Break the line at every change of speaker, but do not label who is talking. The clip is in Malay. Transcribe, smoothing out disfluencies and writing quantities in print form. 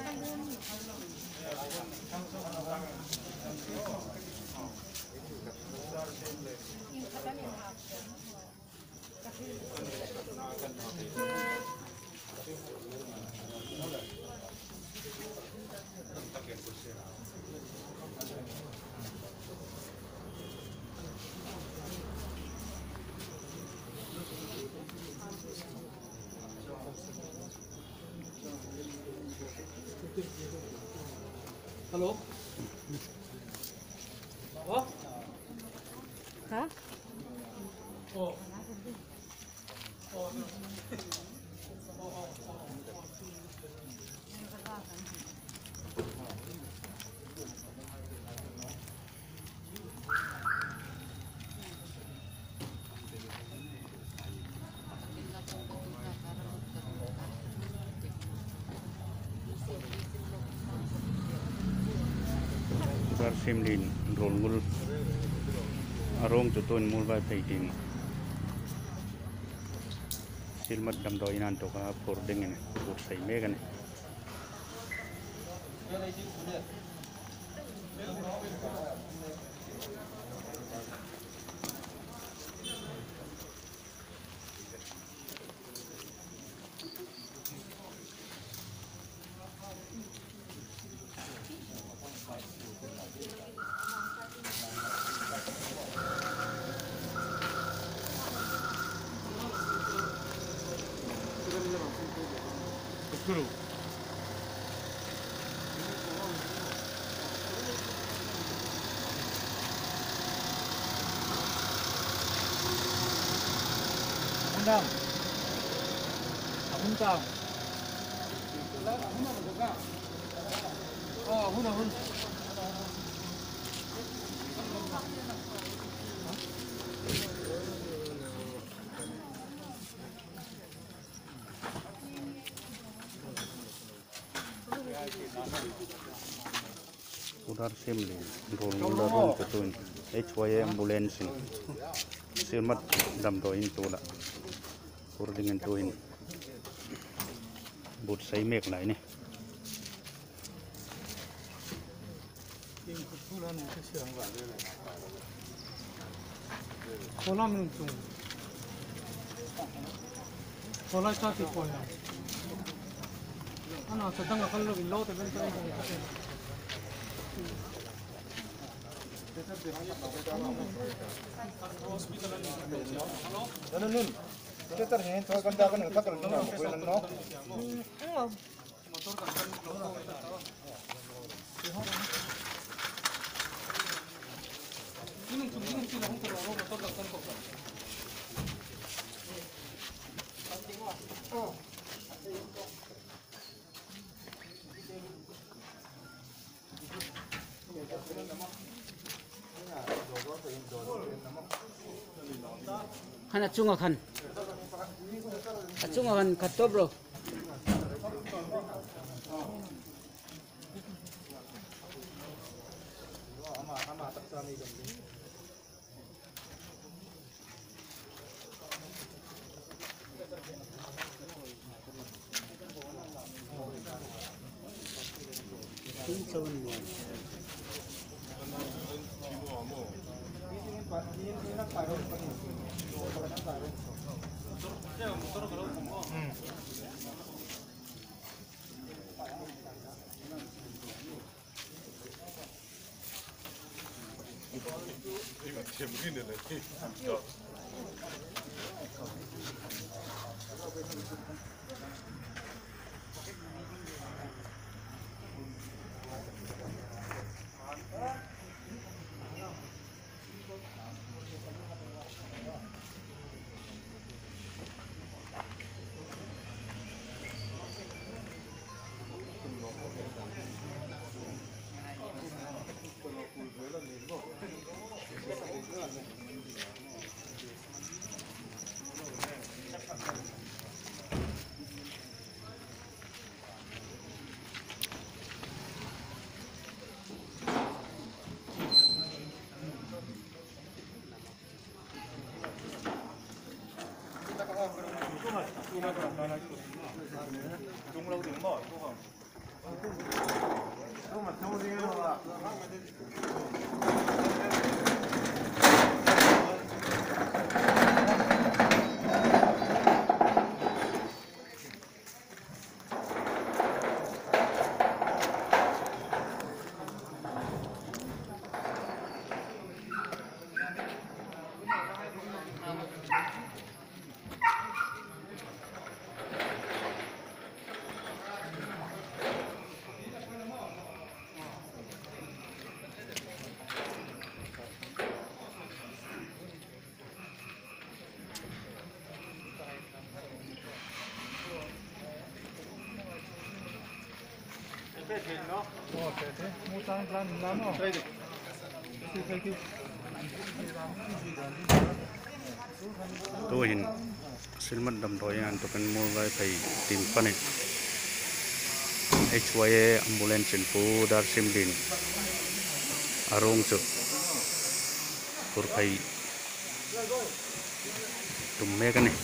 Halo? Apa?
Hah?
Oh.
Simlin rolngul arong tutun mulai paiting silmat dam doinan to ka por dengan por sai megan guru
Undang. Undang. Oh, huna.
udar simlin rolngul arong tutun HY ambulance silmat dam doin to la por dengan tuin bot sai mek lai ni
Kolam itu. Kolam cakap kolam. Anak sedang akan lo bilau tapi kan
Nun, kita ternyata tuh kan dah kan kita kalau nggak mau kuilan no.
Kan acungakan kato bro.
tôi hiện xin mất đầm đồi anh tôi cần mua vài thầy tìm phân này HYA ambulance in phố Dar Simdin arong chụp por thầy tụm mê cái này